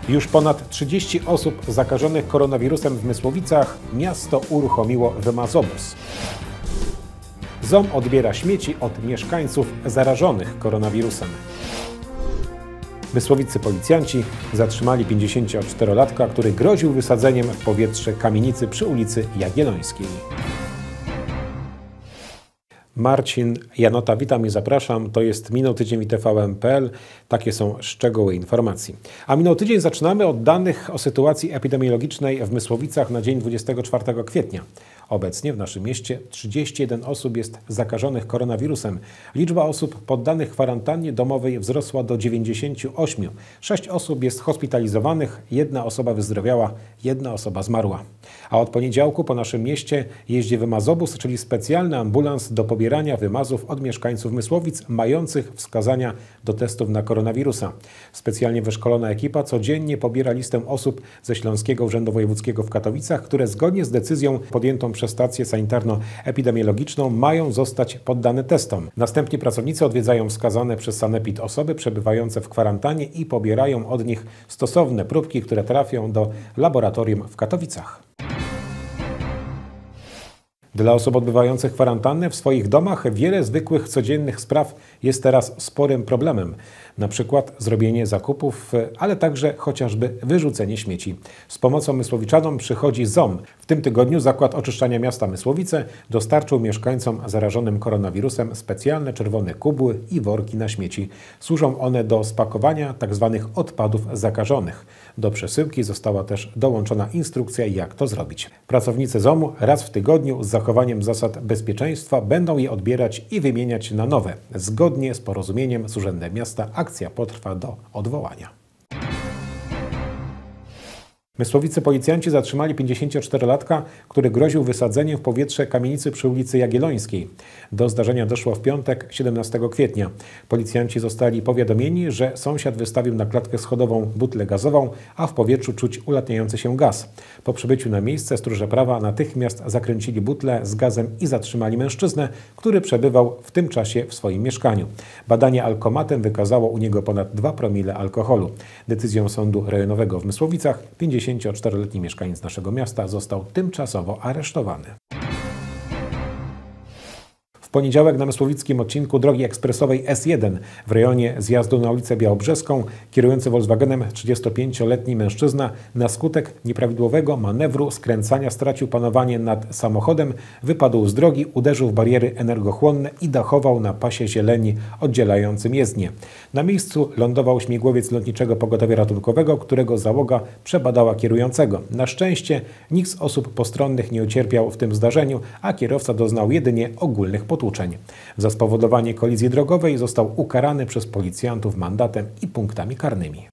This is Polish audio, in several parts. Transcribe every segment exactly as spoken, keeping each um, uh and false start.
Już ponad trzydzieści osób zakażonych koronawirusem w Mysłowicach. Miasto uruchomiło wymazobus. Z O M odbiera śmieci od mieszkańców zarażonych koronawirusem. Mysłowicy policjanci zatrzymali pięćdziesięcioczterolatka, który groził wysadzeniem w powietrze kamienicy przy ulicy Jagiellońskiej. Marcin Janota, witam i zapraszam. To jest Minął Tydzień i T V N kropka P L. Takie są szczegóły informacji. A minął tydzień zaczynamy od danych o sytuacji epidemiologicznej w Mysłowicach na dzień dwudziestego czwartego kwietnia. Obecnie w naszym mieście trzydzieści jeden osób jest zakażonych koronawirusem. Liczba osób poddanych kwarantannie domowej wzrosła do dziewięćdziesięciu ośmiu. Sześć osób jest hospitalizowanych, jedna osoba wyzdrowiała, jedna osoba zmarła. A od poniedziałku po naszym mieście jeździ wymazobus, czyli specjalny ambulans do pobierania wymazów od mieszkańców Mysłowic mających wskazania do testów na koronawirusa. Specjalnie wyszkolona ekipa codziennie pobiera listę osób ze Śląskiego Urzędu Wojewódzkiego w Katowicach, które zgodnie z decyzją podjętą przez stację sanitarno-epidemiologiczną mają zostać poddane testom. Następnie pracownicy odwiedzają wskazane przez sanepid osoby przebywające w kwarantannie i pobierają od nich stosowne próbki, które trafią do laboratorium w Katowicach. Dla osób odbywających kwarantannę w swoich domach wiele zwykłych, codziennych spraw jest teraz sporym problemem. Na przykład zrobienie zakupów, ale także chociażby wyrzucenie śmieci. Z pomocą mysłowiczanom przychodzi Z O M. W tym tygodniu Zakład Oczyszczania Miasta Mysłowice dostarczył mieszkańcom zarażonym koronawirusem specjalne czerwone kubły i worki na śmieci. Służą one do spakowania tzw. odpadów zakażonych. Do przesyłki została też dołączona instrukcja, jak to zrobić. Pracownicy Z O M-u raz w tygodniu z zachowaniem zasad bezpieczeństwa będą je odbierać i wymieniać na nowe. Zgodnie z porozumieniem z Urzędem Miasta akcja potrwa do odwołania. Mysłowicy policjanci zatrzymali pięćdziesięcioczterolatka, który groził wysadzeniem w powietrze kamienicy przy ulicy Jagiellońskiej. Do zdarzenia doszło w piątek, siedemnastego kwietnia. Policjanci zostali powiadomieni, że sąsiad wystawił na klatkę schodową butlę gazową, a w powietrzu czuć ulatniający się gaz. Po przybyciu na miejsce stróże prawa natychmiast zakręcili butlę z gazem i zatrzymali mężczyznę, który przebywał w tym czasie w swoim mieszkaniu. Badanie alkomatem wykazało u niego ponad dwa promile alkoholu. Decyzją Sądu Rejonowego w Mysłowicach pięćdziesięcioczteroletni mieszkaniec naszego miasta został tymczasowo aresztowany. W poniedziałek na mysłowickim odcinku drogi ekspresowej S jeden w rejonie zjazdu na ulicę Białobrzeską kierujący Volkswagenem trzydziestopięcioletni mężczyzna na skutek nieprawidłowego manewru skręcania stracił panowanie nad samochodem, wypadł z drogi, uderzył w bariery energochłonne i dachował na pasie zieleni oddzielającym jezdnię. Na miejscu lądował śmigłowiec Lotniczego Pogotowia Ratunkowego, którego załoga przebadała kierującego. Na szczęście nikt z osób postronnych nie ucierpiał w tym zdarzeniu, a kierowca doznał jedynie ogólnych potłuczeń. Za spowodowanie kolizji drogowej został ukarany przez policjantów mandatem i punktami karnymi.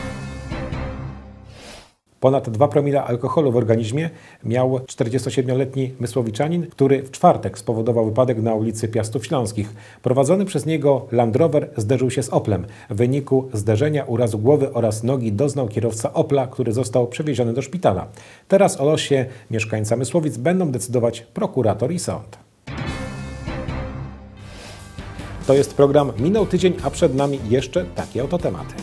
Ponad dwa promile alkoholu w organizmie miał czterdziestosiedmioletni mysłowiczanin, który w czwartek spowodował wypadek na ulicy Piastów Śląskich. Prowadzony przez niego Land Rover zderzył się z Oplem. W wyniku zderzenia urazu głowy oraz nogi doznał kierowca Opla, który został przewieziony do szpitala. Teraz o losie mieszkańca Mysłowic będą decydować prokurator i sąd. To jest program Minął Tydzień, a przed nami jeszcze takie oto tematy.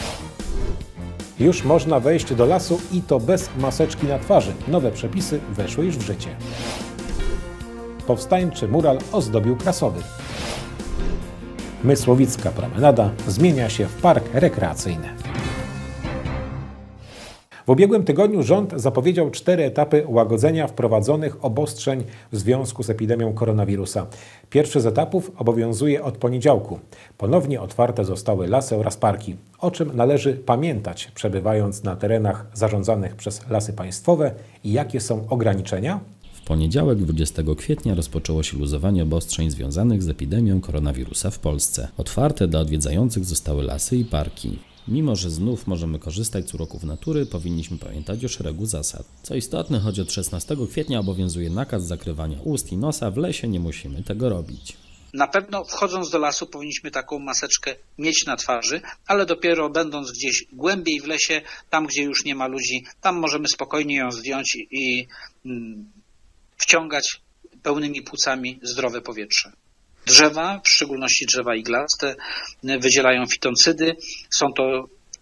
Już można wejść do lasu i to bez maseczki na twarzy. Nowe przepisy weszły już w życie. Powstańczy mural ozdobił Krasowy. Mysłowicka promenada zmienia się w park rekreacyjny. W ubiegłym tygodniu rząd zapowiedział cztery etapy łagodzenia wprowadzonych obostrzeń w związku z epidemią koronawirusa. Pierwszy z etapów obowiązuje od poniedziałku. Ponownie otwarte zostały lasy oraz parki, o czym należy pamiętać, przebywając na terenach zarządzanych przez Lasy Państwowe i jakie są ograniczenia. W poniedziałek dwudziestego kwietnia rozpoczęło się luzowanie obostrzeń związanych z epidemią koronawirusa w Polsce. Otwarte dla odwiedzających zostały lasy i parki. Mimo że znów możemy korzystać z uroków natury, powinniśmy pamiętać o szeregu zasad. Co istotne, choć od szesnastego kwietnia obowiązuje nakaz zakrywania ust i nosa, w lesie nie musimy tego robić. Na pewno wchodząc do lasu powinniśmy taką maseczkę mieć na twarzy, ale dopiero będąc gdzieś głębiej w lesie, tam gdzie już nie ma ludzi, tam możemy spokojnie ją zdjąć i mm, wciągać pełnymi płucami zdrowe powietrze. Drzewa, w szczególności drzewa iglaste, wydzielają fitoncydy. Są to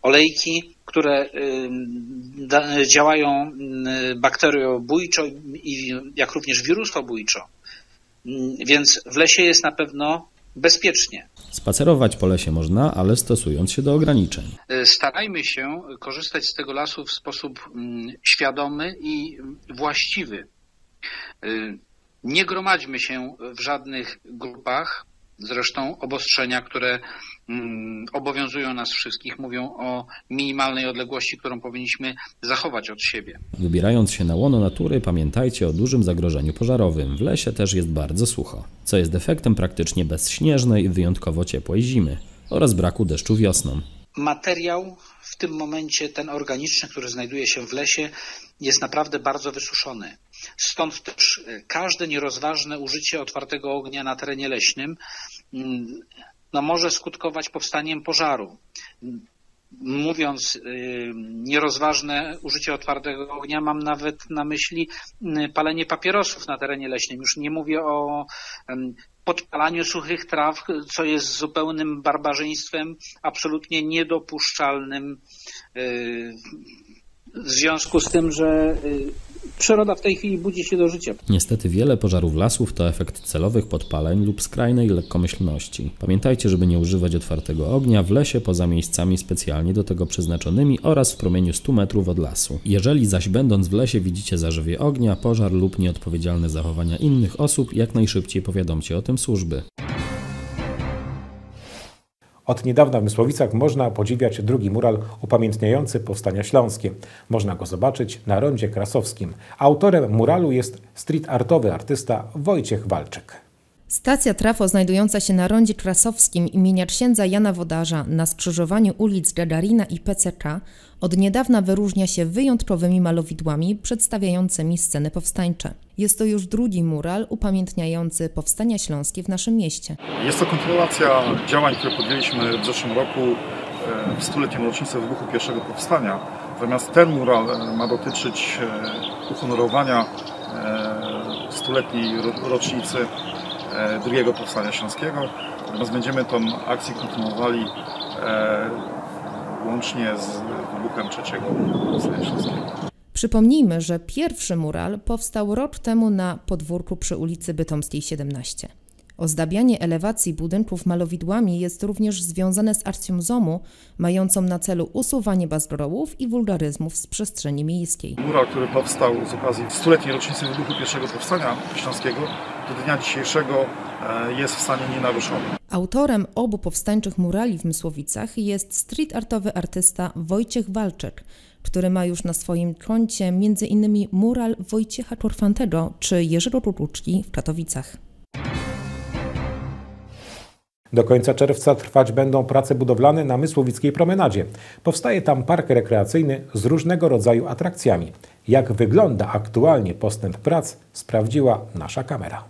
olejki, które działają bakteriobójczo i jak również wirusobójczo. Więc w lesie jest na pewno bezpiecznie. Spacerować po lesie można, ale stosując się do ograniczeń. Starajmy się korzystać z tego lasu w sposób świadomy i właściwy. Nie gromadźmy się w żadnych grupach. Zresztą obostrzenia, które obowiązują nas wszystkich, mówią o minimalnej odległości, którą powinniśmy zachować od siebie. Wybierając się na łono natury, pamiętajcie o dużym zagrożeniu pożarowym. W lesie też jest bardzo sucho, co jest efektem praktycznie bezśnieżnej i wyjątkowo ciepłej zimy oraz braku deszczu wiosną. Materiał w tym momencie, ten organiczny, który znajduje się w lesie, jest naprawdę bardzo wysuszony. Stąd też każde nierozważne użycie otwartego ognia na terenie leśnym no, może skutkować powstaniem pożaru. Mówiąc nierozważne użycie otwartego ognia, mam nawet na myśli palenie papierosów na terenie leśnym. Już nie mówię o podpalaniu suchych traw, co jest zupełnym barbarzyństwem, absolutnie niedopuszczalnym w związku z tym, że przyroda w tej chwili budzi się do życia. Niestety wiele pożarów lasów to efekt celowych podpaleń lub skrajnej lekkomyślności. Pamiętajcie, żeby nie używać otwartego ognia w lesie poza miejscami specjalnie do tego przeznaczonymi oraz w promieniu stu metrów od lasu. Jeżeli zaś będąc w lesie widzicie zarzewie ognia, pożar lub nieodpowiedzialne zachowania innych osób, jak najszybciej powiadomcie o tym służby. Od niedawna w Mysłowicach można podziwiać drugi mural upamiętniający powstania śląskie. Można go zobaczyć na Rondzie Krasowskim. Autorem muralu jest street artowy artysta Wojciech Walczyk. Stacja trafo znajdująca się na Rondzie Krasowskim imienia księdza Jana Wodarza na skrzyżowaniu ulic Gagarina i P C K od niedawna wyróżnia się wyjątkowymi malowidłami przedstawiającymi sceny powstańcze. Jest to już drugi mural upamiętniający powstania śląskie w naszym mieście. Jest to kontynuacja działań, które podjęliśmy w zeszłym roku w stuletnią rocznicę wybuchu pierwszego powstania. Natomiast ten mural ma dotyczyć uhonorowania stuletniej rocznicy drugiego powstania śląskiego. Natomiast będziemy tą akcję kontynuowali łącznie z wybuchem trzeciego powstania śląskiego. Przypomnijmy, że pierwszy mural powstał rok temu na podwórku przy ulicy Bytomskiej siedemnaście. Ozdabianie elewacji budynków malowidłami jest również związane z akcją ZOMU, mającą na celu usuwanie bazgrołów i wulgaryzmów z przestrzeni miejskiej. Mural, który powstał z okazji stuletniej rocznicy wybuchu pierwszego powstania śląskiego, do dnia dzisiejszego jest w stanie nienaruszony. Autorem obu powstańczych murali w Mysłowicach jest street artowy artysta Wojciech Walczyk, który ma już na swoim koncie m.in. mural Wojciecha Czorfantego czy Jerzego Tutuczki w Katowicach. Do końca czerwca trwać będą prace budowlane na Mysłowickiej Promenadzie. Powstaje tam park rekreacyjny z różnego rodzaju atrakcjami. Jak wygląda aktualnie postęp prac, sprawdziła nasza kamera.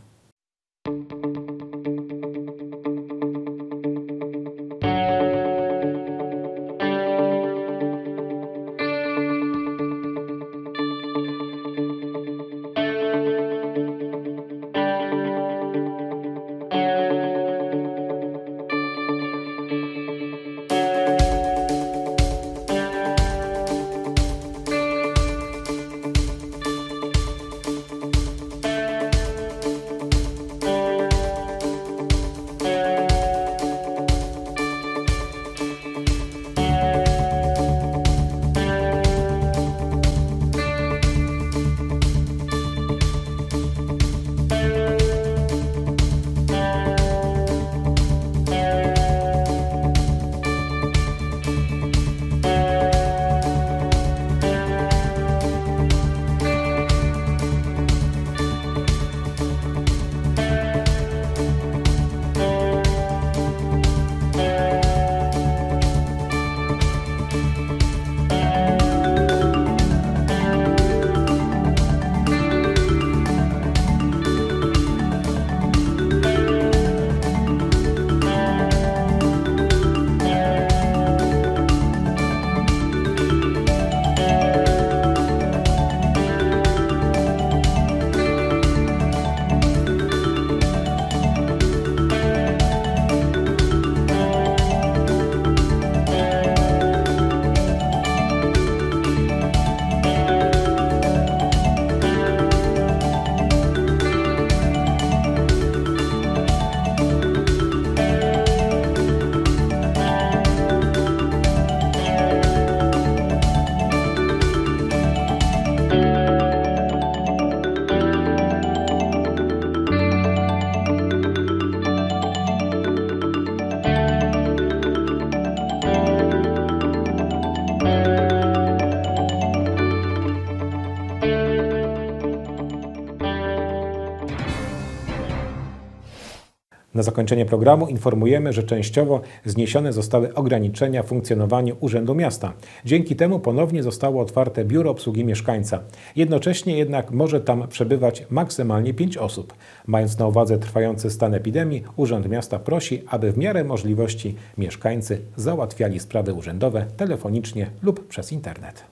Na zakończenie programu informujemy, że częściowo zniesione zostały ograniczenia w funkcjonowaniu Urzędu Miasta. Dzięki temu ponownie zostało otwarte biuro obsługi mieszkańca. Jednocześnie jednak może tam przebywać maksymalnie pięć osób. Mając na uwadze trwający stan epidemii, Urząd Miasta prosi, aby w miarę możliwości mieszkańcy załatwiali sprawy urzędowe telefonicznie lub przez internet.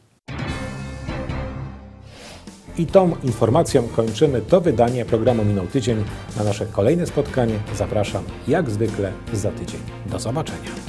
I tą informacją kończymy to wydanie programu Minął Tydzień. Na nasze kolejne spotkanie zapraszam jak zwykle za tydzień. Do zobaczenia.